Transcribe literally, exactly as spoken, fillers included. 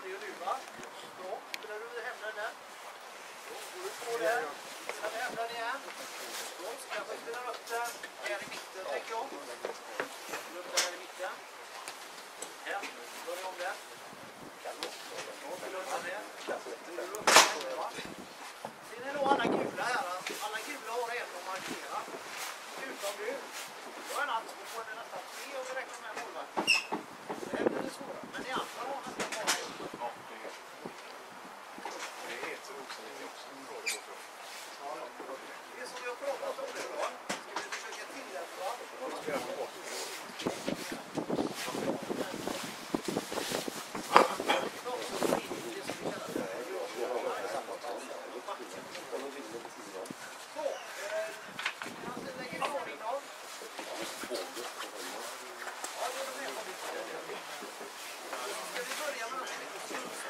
det är du va? Bra, spelar du hemlen där? Då går du på där. Spelar vi hemlen igen. Då ska jag spela upp den här i mitten, tänker jag. Spela upp den här i mitten. Här, börjar om där. Spela upp den här. Spela upp den här, va? Ser ni då alla gula här? Alla gula har en att markera. Utom du. Då är en allt på den nästan tre och vi räknar med målvakten. Det här blir det svåra. Men ni andra har nästan bara en. Ja, det är det är helt så osäkert också. Det är som vi har pratat om nu då. Ska vi försöka tillämpa? Vad ska jag få bort? Ska vi börja med något som heter